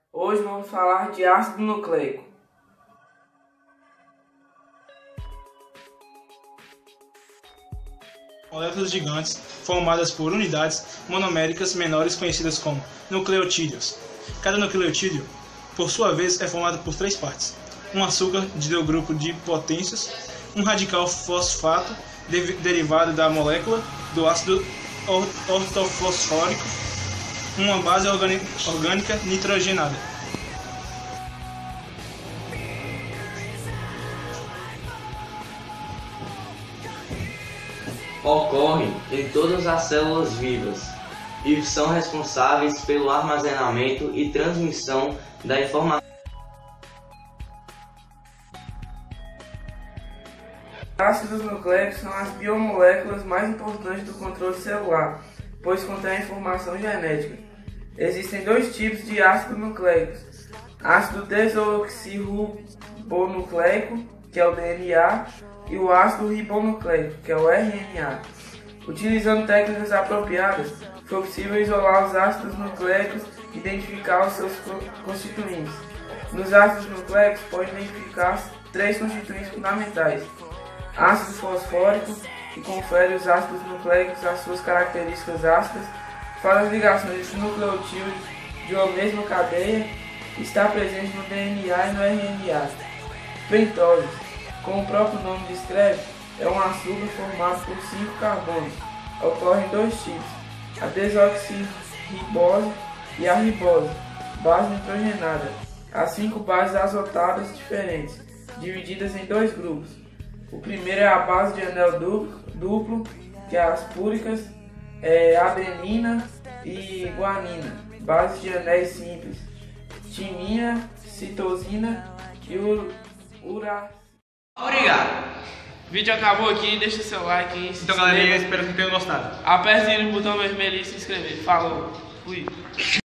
Hoje vamos falar de ácido nucleico. Moléculas gigantes formadas por unidades monoméricas menores conhecidas como nucleotídeos. Cada nucleotídeo, por sua vez, é formado por 3 partes: um açúcar do grupo de potêncios, um radical fosfato derivado da molécula do ácido ortofosfórico, uma base orgânica nitrogenada. Ocorrem em todas as células vivas e são responsáveis pelo armazenamento e transmissão da informação. Ácidos nucleicos são as biomoléculas mais importantes do controle celular, pois contêm informação genética. Existem 2 tipos de ácidos nucleicos: ácido desoxirribonucleico, que é o DNA, e o ácido ribonucleico, que é o RNA. Utilizando técnicas apropriadas, foi possível isolar os ácidos nucleicos e identificar os seus constituintes. Nos ácidos nucleicos pode identificar 3 constituintes fundamentais: ácido fosfórico, que confere aos ácidos nucleicos as suas características ácidas, faz as ligações entre nucleotídeos de uma mesma cadeia, está presente no DNA e no RNA. Pentose, como o próprio nome descreve, é um açúcar formado por 5 carbonos. Ocorrem 2 tipos: a desoxirribose e a ribose, base nitrogenada. Há 5 bases azotadas diferentes, divididas em 2 grupos. O primeiro é a base de anel duplo, que é as púricas, adenina e guanina. Base de anéis simples: timina, citosina e uracil. Obrigado! O vídeo acabou aqui, deixa seu like. Então, galerinha, espero que tenham gostado. Aperte no botão vermelho e se inscrever. Falou! Fui!